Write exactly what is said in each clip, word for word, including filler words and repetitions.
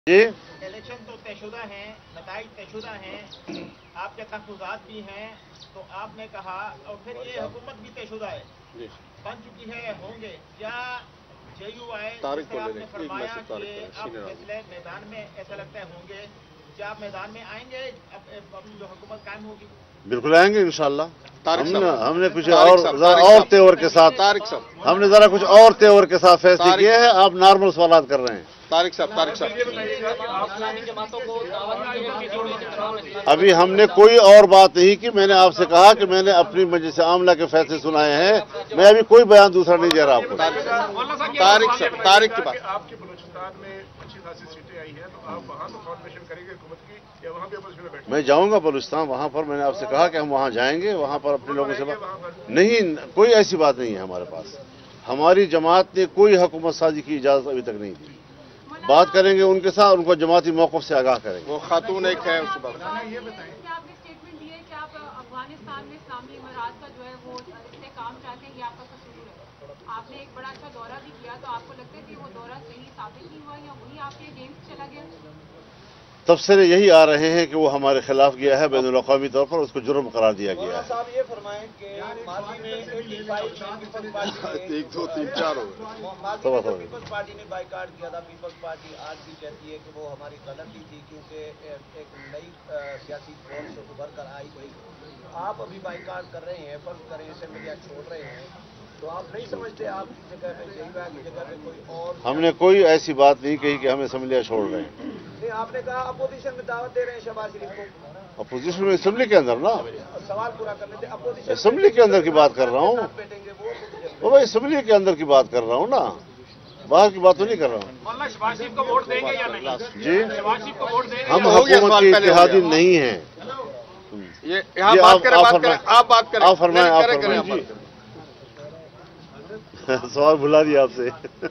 جی election تو طے شدہ ہیں، نتائج طے شدہ ہیں، آپ کے تحفظات بھی ہیں، تو آپ نے کہا اور پھر یہ حکومت بھی طے شدہ ہے، بن چکی ہے، ہوں گے کیا جے یو آئی جس طرح آپ نے فرمایا کہ اب فیصلے میدان میں ایسا لگتا ہے ہوں گے، کیا آپ میدان میں آئیں گے اپنی جو حکومت قائم ہوگی؟ بالکل آئیں گے انشاءاللہ۔ ہم نے ہم نے کچھ اور اور تیور کے ساتھ ہم نے ذرا کچھ اور تیور کے ساتھ فیصلے کیے ہیں، آپ نارمل سوالات کر رہے ہیں۔ طارق صاحب طارق صاحب ابھی ہم نے کوئی اور بات نہیں کی، میں نے آپ سے کہا کہ میں نے اپنی مجلس عاملہ کے فیصلے سنائے ہیں، میں ابھی کوئی بیان دوسرا نہیں دے رہا آپ کو۔ طارق صاحب طارق کی بات، آپ کے بلوچستان میں اچھی خاصی سیٹیں آئی ہیں، تو آپ وہاں تو فارمیشن کریں گے حکومت کی یا وہاں بھی اپوزیشن میں بیٹھیں گے؟ میں جاؤں گا بلوچستان، وہاں پر میں نے آپ سے کہا کہ ہم وہاں جائیں گے، وہاں پر اپنے لوگوں سے بات نہیں، کوئی ایسی بات نہیں ہے ہمارے پاس۔ ہماری جماعت نے کوئی حکومت سازی کی اجازت ابھی تک نہیں دی، بات کریں گے ان کے ساتھ، ان کو جماعتی موقف سے آگاہ کریں گے۔ وہ خاتون ایک ہے اس کے بعد یہ بتائیں کہ آپ نے اسٹیٹمنٹ دی ہے کہ آپ افغانستان میں اسلامی امارات کا جو ہے وہ استحکام چاہتے ہیں، یہ آپ کا قصور ہے۔ آپ نے ایک بڑا اچھا دورہ بھی کیا، تو آپ کو لگتا ہے کہ وہ دورہ صحیح ثابت نہیں ہوا یا وہی آپ کے اگینسٹ چلا گیا؟ تبصرے یہی آ رہے ہیں کہ وہ ہمارے خلاف گیا ہے، بین الاقوامی طور پر اس کو جرم قرار دیا گیا ہے۔ صاحب یہ فرمائیں کہ ماضی میں ایک دو تین چار ہو گئے۔ پیپلز پارٹی نے بائیکاٹ کیا تھا، پیپلز پارٹی آج بھی کہتی ہے کہ وہ ہماری غلطی تھی کیونکہ ایک نئی سیاسی فورس ابھر کر آئی تھی۔ آپ ابھی بائیکاٹ کر رہے ہیں، فرض کریں اسمبلیاں چھوڑ رہے ہیں، تو آپ نہیں سمجھتے آپ کی جگہ پہ جے یو آئی کی جگہ پہ کوئی اور؟ ہم نے کوئی ایسی بات نہیں کہی کہ ہم اسمبلیاں چھوڑ رہے ہیں۔ نہیں، آپ نے کہا اپوزیشن میں دعوت دے رہے ہیں شہباز شریف کو۔ اپوزیشن میں اسمبلی کے اندر نا، سوال پورا کر لیتے، اپوزیشن اسمبلی کے اندر کی بات کر رہا ہوں، بیٹھیں گے وہ وہ بھائی اسمبلی کے اندر کی بات کر رہا ہوں نا، باہر کی بات تو نہیں کر رہا ہوں۔ مولانا شہباز شریف کو ووٹ دیں گے یا نہیں؟ جی شہباز شریف کو ووٹ دیں گے؟ ہم حکومت کے اتحادی نہیں ہیں۔ یہ یہاں بات کریں بات کریں آپ بات کریں آپ فرمائیں آپ کریں کریں فرمائیں جی۔ سوال بھلا دیا آپ سے۔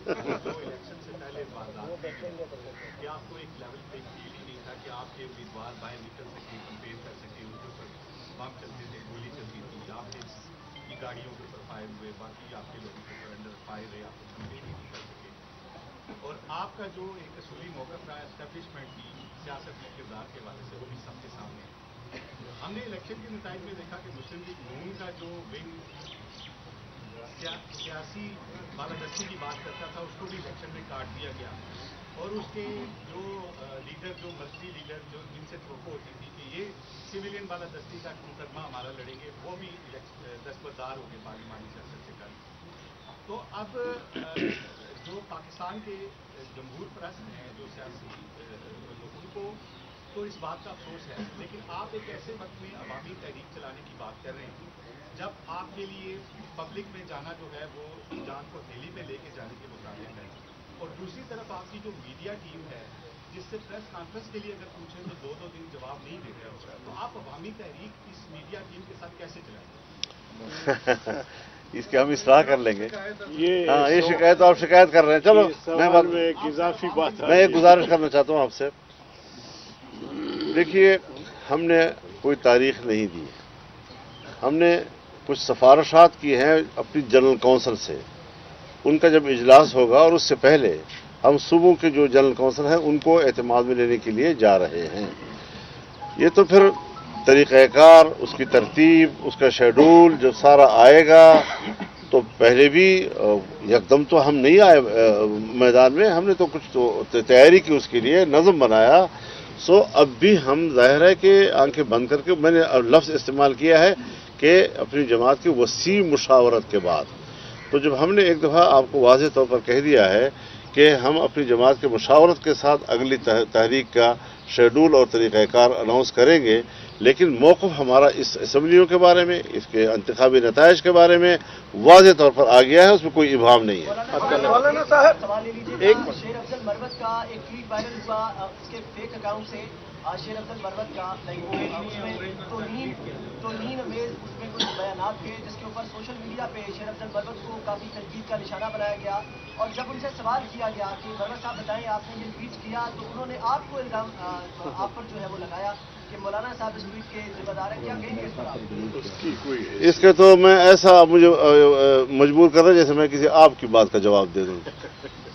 گاڑیوں کے اوپر فائر ہوئے، باقی آپ کے لوگوں کے اوپر انڈر فائر رہے، آپ کو کمپلین نہیں کر سکے، اور آپ کا جو ایک اصولی موقف رہا اسٹیبلشمنٹ کی سیاست کے کردار کے حوالے سے وہ بھی سب کے سامنے ہے۔ ہم نے الیکشن کے نتائج میں دیکھا کہ مسلم لیگ نون کا جو ونگ سیاسی بالادستی کی بات کرتا تھا اس کو بھی الیکشن میں کاٹ دیا گیا، اور اس کے جو لیڈر جو مرکزی لیڈر جو جن سے توقع ہوتی تھی کہ یہ سویلین بالادستی کا مقدمہ ہمارا لڑیں گے، وہ بھی دستبردار ہو گئے پارلیمانی سیاست سے کل۔ تو اب جو پاکستان کے جمہور پرست ہیں جو سیاسی ان کو تو اس بات کا افسوس ہے، لیکن آپ ایک ایسے وقت میں عوامی تحریک چلانے کی بات کر رہے ہیں جب آپ کے لیے پبلک میں جانا جو ہے وہ جان کو ہتھیلی میں لے کے جانے کے مطابق ہے، اور دوسری طرف آپ کی جو میڈیا ٹیم ہے جس سے پریس کانفرنس کے لیے اگر پوچھیں تو دو دو دن جواب نہیں دے رہے ہوگا، تو آپ عوامی تحریک اس میڈیا ٹیم کے ساتھ کیسے چلائیں گے؟ اس کے ہم اصلاح کر لیں گے۔ ہاں یہ شکایت آپ شکایت کر رہے ہیں، چلو میں ایک اضافی بات میں ایک گزارش کرنا چاہتا ہوں آپ سے۔ دیکھیے ہم نے کوئی تاریخ نہیں دی، ہم نے کچھ سفارشات کی ہیں اپنی جنرل کونسل سے، ان کا جب اجلاس ہوگا اور اس سے پہلے ہم صوبوں کے جو جنرل کونسل ہیں ان کو اعتماد میں لینے کے لیے جا رہے ہیں۔ یہ تو پھر طریقہ کار، اس کی ترتیب، اس کا شیڈول جب سارا آئے گا تو پہلے بھی یکدم تو ہم نہیں آئے میدان میں، ہم نے تو کچھ تو تیاری کی، اس کے لیے نظم بنایا۔ سو اب بھی ہم ظاہر ہے کہ آنکھیں بند کر کے، میں نے لفظ استعمال کیا ہے کہ اپنی جماعت کی وسیع مشاورت کے بعد، تو جب ہم نے ایک دفعہ آپ کو واضح طور پر کہہ دیا ہے کہ ہم اپنی جماعت کے مشاورت کے ساتھ اگلی تحریک کا شیڈول اور طریقہ کار اناؤنس کریں گے، لیکن موقف ہمارا اس اسمبلیوں کے بارے میں، اس کے انتخابی نتائج کے بارے میں واضح طور پر آ گیا ہے، اس میں کوئی ابہام نہیں ہے۔ مولانا صاحب ایک شیر افضل مروت کا ایک ٹویٹ وائرل ہوا اس کے فیک اکاؤنٹ سے، شیر افضل مروت کا توہین توہین امیز اس میں کچھ بیانات تھے جس کے اوپر سوشل میڈیا پہ شیر افضل مروت کو کافی تنقید کا نشانہ بنایا گیا، اور جب ان سے سوال کیا گیا کہ مروت صاحب بتائیں آپ نے یہ ٹویٹ کیا، تو انہوں نے آپ کو الزام آپ پر جو ہے وہ لگایا کہ مولانا صاحب اس ٹویٹ کے ذمہ دار ہیں، کیا کہیں گے اس پر آپ؟ اس کے تو میں ایسا مجھے مجبور کر رہا جیسے میں کسی آپ کی بات کا جواب دے دوں۔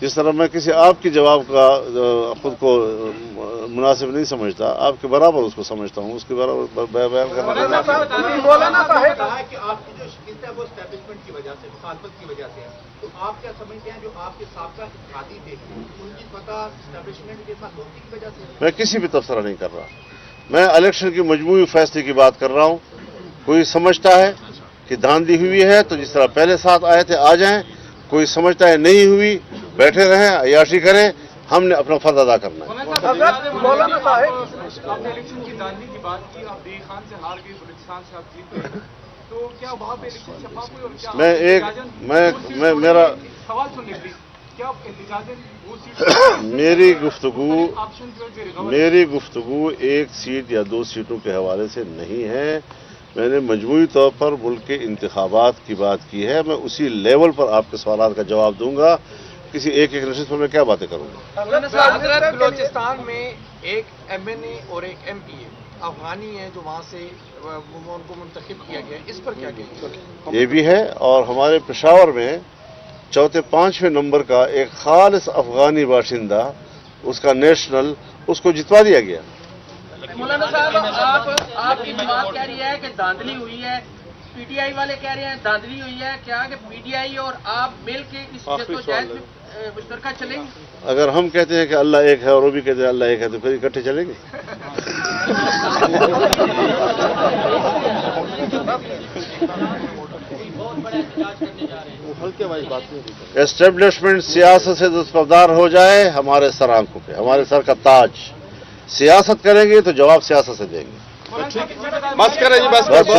جس طرح میں کسی آپ کی جواب کا خود کو مناسب نہیں سمجھتا، آپ کے برابر اس کو سمجھتا ہوں، اس کے برابر بیان کرنا مولانا صاحب کہا کہ آپ کی جو شکست ہے وہ اسٹیبلشمنٹ کی وجہ سے، مخالفت کی وجہ سے ہے، تو آپ کیا سمجھتے ہیں جو آپ کے سابقہ اتحادی تھے ان کی فتح اسٹیبلشمنٹ کے ساتھ دوستی کی وجہ سے؟ میں کسی بھی تبصرہ نہیں کر رہا، میں الیکشن کی مجموعی فیصلے کی بات کر رہا ہوں۔ کوئی سمجھتا ہے کہ دھاندلی ہوئی ہے تو جس طرح پہلے ساتھ آئے تھے آ جائیں، کوئی سمجھتا ہے نہیں ہوئی بیٹھے رہیں عیاشی کریں، ہم نے اپنا فرض ادا کرنا ہے۔ مولانا صاحب آپ نے الیکشن کی دھاندلی کی بات کی، آپ دیگ خان سے ہار گئی، بلوچستان سے آپ جیت گئے، تو کیا وہاں پہ الیکشن شفاف ہوئی؟ اور کیا میں ایک میں میں میرا سوال سننے پلیز، کیا احتجاجن وہ سیٹ میری گفتگو آپشن جو ہے میری گفتگو ایک سیٹ یا دو سیٹوں کے حوالے سے نہیں ہے، میں نے مجموعی طور پر ملک کے انتخابات کی بات کی ہے۔ میں اسی لیول پر آپ کے سوالات کا جواب دوں گا، کسی ایک ایک نشست پر میں کیا باتیں کروں گا۔ حضرت بلوچستان میں ایک ایم این اے اور ایک ایم پی اے افغانی ہے جو وہاں سے ان کو منتخب کیا گیا، اس پر کیا کہیں؟ یہ بھی ہے، اور ہمارے پشاور میں چوتھے پانچویں نمبر کا ایک خالص افغانی باشندہ، اس کا نیشنل، اس کو جتوا دیا گیا۔ مولانا صاحب آپ آپ کی جماعت کہہ رہی ہے کہ دھاندلی ہوئی ہے، پی ٹی آئی والے کہہ رہے ہیں دھاندلی ہوئی ہے، کیا کہ پی ٹی آئی اور آپ مل کے اس جدوجہد میں مشترکہ چلیں گے؟ اگر ہم کہتے ہیں کہ اللہ ایک ہے اور وہ بھی کہتے ہیں اللہ ایک ہے تو پھر اکٹھے چلیں گے۔ اسٹیبلشمنٹ سیاست سے دستبردار ہو جائے ہمارے سر آنکھوں پہ، ہمارے سر کا تاج۔ سیاست کریں گے تو جواب سیاست سے دیں گے۔ بس کریں جی، بس بس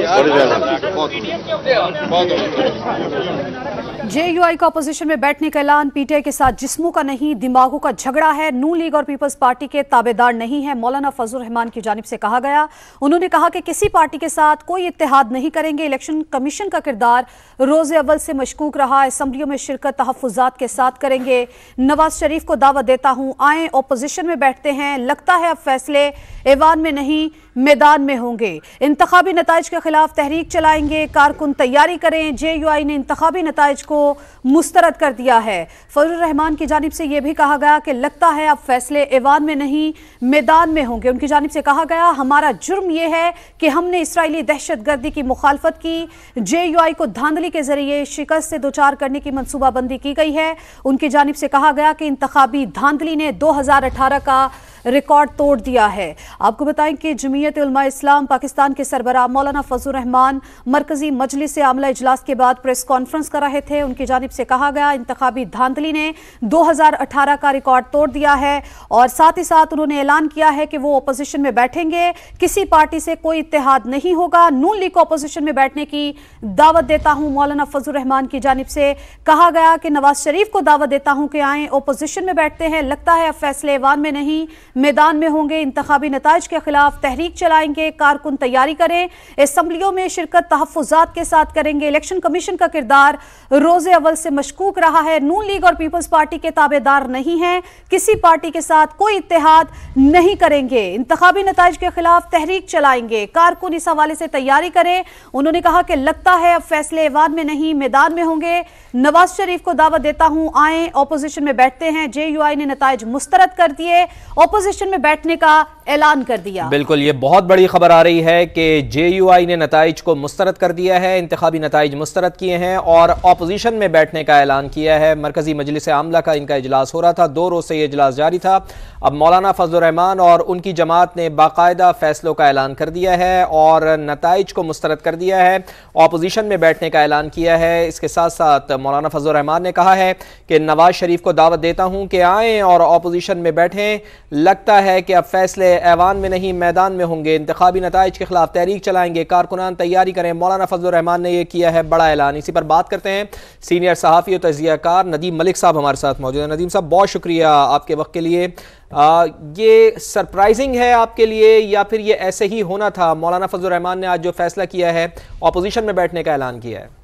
جے یو آئی کا اپوزیشن میں بیٹھنے کا اعلان، پی ٹی آئی کے ساتھ جسموں کا نہیں دماغوں کا جھگڑا ہے، نون لیگ اور پیپلز پارٹی کے تابع دار نہیں ہے، مولانا فضل الرحمان کی جانب سے کہا گیا۔ انہوں نے کہا کہ کسی پارٹی کے ساتھ کوئی اتحاد نہیں کریں گے، الیکشن کمیشن کا کردار روز اول سے مشکوک رہا، اسمبلیوں میں شرکت تحفظات کے ساتھ کریں گے۔ نواز شریف کو دعوت دیتا ہوں آئیں اپوزیشن میں بیٹھتے ہیں، لگتا ہے اب فیصلے ایوان میں نہیں میدان میں ہوں گے، انتخابی نتائج کے خلاف تحریک چلائیں گے، کارکن تیاری کریں۔ جے یو آئی نے انتخابی نتائج کو مسترد کر دیا ہے۔ فضل الرحمان کی جانب سے یہ بھی کہا گیا کہ لگتا ہے اب فیصلے ایوان میں نہیں میدان میں ہوں گے۔ ان کی جانب سے کہا گیا ہمارا جرم یہ ہے کہ ہم نے اسرائیلی دہشت گردی کی مخالفت کی، جے یو آئی کو دھاندلی کے ذریعے شکست سے دوچار کرنے کی منصوبہ بندی کی گئی ہے۔ ان کی جانب سے کہا گیا کہ انتخابی دھاندلی نے دو ہزار اٹھارہ کا ریکارڈ توڑ دیا ہے۔ آپ کو بتائیں کہ جمعیت علماء اسلام پاکستان کے سربراہ مولانا فضل الرحمان مرکزی مجلس عاملہ اجلاس کے بعد پریس کانفرنس کر رہے تھے۔ ان کی جانب سے کہا گیا انتخابی دھاندلی نے دو ہزار اٹھارہ کا ریکارڈ توڑ دیا ہے، اور ساتھ ہی ساتھ انہوں نے اعلان کیا ہے کہ وہ اپوزیشن میں بیٹھیں گے، کسی پارٹی سے کوئی اتحاد نہیں ہوگا۔ نون لیگ کو اپوزیشن میں بیٹھنے کی دعوت دیتا ہوں، مولانا فضل الرحمان کی جانب سے کہا گیا کہ نواز شریف کو دعوت دیتا ہوں کہ آئیں اپوزیشن میں بیٹھتے ہیں، لگتا ہے اب فیصلے ایوان میں نہیں میدان میں ہوں گے، انتخابی نتائج کے خلاف تحریک چلائیں گے، کارکن تیاری کریں، اسمبلیوں میں شرکت تحفظات کے ساتھ کریں گے۔ الیکشن کمیشن کا کردار روز اول سے مشکوک رہا ہے، نون لیگ اور پیپلز پارٹی کے تابع دار نہیں ہیں، کسی پارٹی کے ساتھ کوئی اتحاد نہیں کریں گے، انتخابی نتائج کے خلاف تحریک چلائیں گے، کارکن اس حوالے سے تیاری کریں۔ انہوں نے کہا کہ لگتا ہے اب فیصلے ایوان میں نہیں میدان میں ہوں گے، نواز شریف کو دعوت دیتا ہوں آئیں اپوزیشن میں بیٹھتے ہیں۔ جے یو آئی نے نتائج مسترد کر دیے، اپوزیشن میں بیٹھنے کا اعلان کر دیا۔ بالکل، یہ بہت بڑی خبر آ رہی ہے کہ جے یو آئی نے نتائج کو مسترد کر دیا ہے، انتخابی نتائج مسترد کیے ہیں اور اپوزیشن میں بیٹھنے کا اعلان کیا ہے۔ مرکزی مجلس عاملہ کا ان کا اجلاس ہو رہا تھا، دو روز سے یہ اجلاس جاری تھا۔ اب مولانا فضل الرحمان اور ان کی جماعت نے باقاعدہ فیصلوں کا اعلان کر دیا ہے اور نتائج کو مسترد کر دیا ہے، اپوزیشن میں بیٹھنے کا اعلان کیا ہے۔ اس کے ساتھ ساتھ مولانا فضل الرحمان نے کہا ہے کہ نواز شریف کو دعوت دیتا ہوں کہ آئیں اور اپوزیشن میں بیٹھیں، لگتا ہے کہ اب فیصلے ایوان میں نہیں میدان میں ہوں گے، انتخابی نتائج کے خلاف تحریک چلائیں گے، کارکنان تیاری کریں۔ مولانا فضل الرحمان نے یہ کیا ہے بڑا اعلان۔ اسی پر بات کرتے ہیں، سینئر صحافی و تجزیہ کار ندیم ملک صاحب ہمارے ساتھ موجود ہیں۔ ندیم صاحب بہت شکریہ آپ کے وقت کے لیے۔ آ, یہ سرپرائزنگ ہے آپ کے لیے یا پھر یہ ایسے ہی ہونا تھا؟ مولانا فضل الرحمان نے آج جو فیصلہ کیا ہے اپوزیشن میں بیٹھنے کا اعلان کیا ہے۔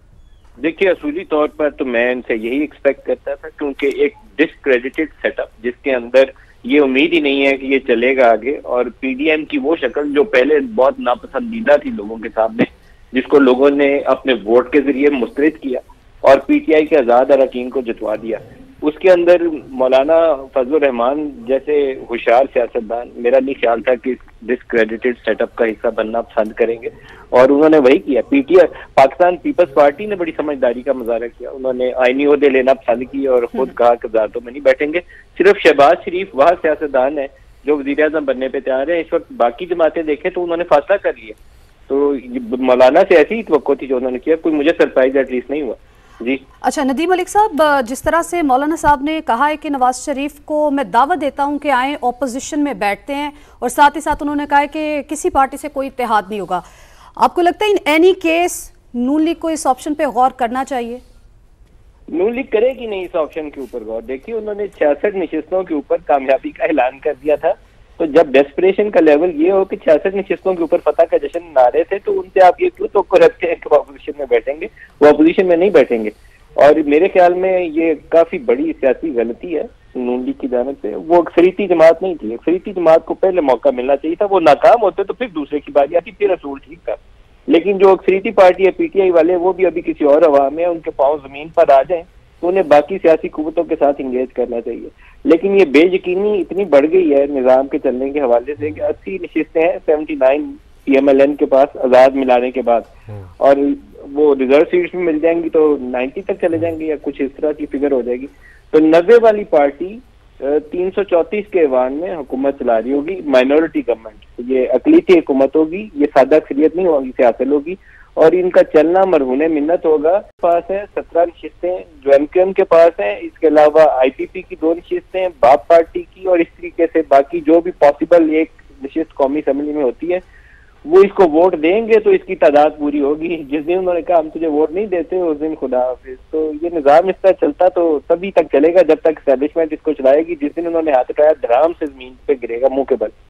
دیکھیے اصولی طور پر تو میں ان سے یہی ایکسپیکٹ کرتا تھا، کیونکہ ایک ڈسکریڈیٹڈ سیٹ اپ جس کے اندر یہ امید ہی نہیں ہے کہ یہ چلے گا آگے، اور پی ڈی ایم کی وہ شکل جو پہلے بہت ناپسندیدہ تھی لوگوں کے سامنے، جس کو لوگوں نے اپنے ووٹ کے ذریعے مسترد کیا اور پی ٹی آئی کے آزاد اراکین کو جتوا دیا، اس کے اندر مولانا فضل الرحمان جیسے ہوشیار سیاستدان میرا نہیں خیال تھا کہ ڈسکریڈیٹڈ سیٹ اپ کا حصہ بننا پسند کریں گے، اور انہوں نے وہی کیا۔ P T I Pakistan Peoples Party نے بڑی سمجھداری کا مظاہرہ کیا، انہوں نے آئینی عہدے لینا پسند کیے اور خود کہا کہ وزارتوں میں نہیں بیٹھیں گے۔ صرف شہباز شریف وہ سیاستدان ہے جو وزیر اعظم بننے پہ تیار ہے اس وقت، باقی جماعتیں دیکھیں تو انہوں نے فیصلہ کر لیا۔ تو مولانا سے ایسی ہی توقع تھی جو انہوں نے کیا، کوئی مجھے سرپرائز ایٹ لیسٹ نہیں ہوا۔ جی اچھا ندیم ملک صاحب، جس طرح سے مولانا صاحب نے کہا ہے کہ نواز شریف کو میں دعوت دیتا ہوں کہ آئیں اپوزیشن میں بیٹھتے ہیں، اور ساتھ ہی ساتھ انہوں نے کہا ہے کہ کسی پارٹی سے کوئی اتحاد نہیں ہوگا، آپ کو لگتا ہے in any case Noon League کو اس آپشن پہ غور کرنا چاہیے؟ نون لیگ کرے گی نہیں اس آپشن کے اوپر غور۔ دیکھیے انہوں نے چھیاسٹھ نشستوں کے اوپر کامیابی کا اعلان کر دیا تھا، تو جب ڈیسپریشن کا لیول یہ ہو کہ چھیاسٹھ نشستوں کے اوپر فتح کا جشن منا رہے تھے تو ان سے آپ یہ کیوں توقع رکھتے ہیں کہ وہ اپوزیشن میں بیٹھیں گے؟ وہ اپوزیشن میں نہیں بیٹھیں گے، اور میرے خیال میں یہ کافی بڑی سیاسی غلطی ہے نون لیگ کی جانب سے۔ وہ اکثریتی جماعت نہیں تھی، اکثریتی جماعت کو پہلے موقع ملنا چاہیے تھا، وہ ناکام ہوتے تو پھر دوسرے کی باری آتی، پھر اصول ٹھیک تھا۔ لیکن جو اکثریتی پارٹی ہے پی ٹی آئی والے، وہ بھی ابھی کسی اور عوام میں ان کے پاؤں زمین پر آ جائیں تو انہیں باقی سیاسی قوتوں کے ساتھ انگیج کرنا چاہیے۔ لیکن یہ بے یقینی اتنی بڑھ گئی ہے نظام کے چلنے کے حوالے سے کہ اسی نشستیں ہیں seventy nine P M L N کے پاس آزاد ملانے کے بعد، اور وہ ریزرو سیٹس میں مل جائیں گی تو نائنٹی تک چلے جائیں گے یا کچھ اس طرح کی فگر ہو جائے گی۔ تو نوے والی پارٹی تین سو چونتیس کے ایوان میں حکومت چلا رہی ہوگی، مائنورٹی گورنمنٹ، یہ اقلیتی حکومت ہوگی، یہ سادہ اکثریت نہیں ہوگی، سے حاصل ہوگی، اور ان کا چلنا مرہون منت ہوگا۔ پاس ہے سترہ نشستیں جو ایم کیو ایم کے پاس ہیں، اس کے علاوہ آئی پی پی کی دو نشستیں، باپ پارٹی کی، اور اس طریقے سے باقی جو بھی پاسبل ایک نشست قومی اسمبلی میں ہوتی ہے، وہ اس کو ووٹ دیں گے تو اس کی تعداد پوری ہوگی۔ جس دن انہوں نے کہا ہم تجھے ووٹ نہیں دیتے اس دن خدا حافظ۔ تو یہ نظام اس طرح چلتا تو تبھی تک چلے گا جب تک اسٹیبلشمنٹ اس کو چلائے گی، جس دن انہوں نے ہاتھ اٹھایا دھڑام سے زمین پہ گرے گا منہ کے بل۔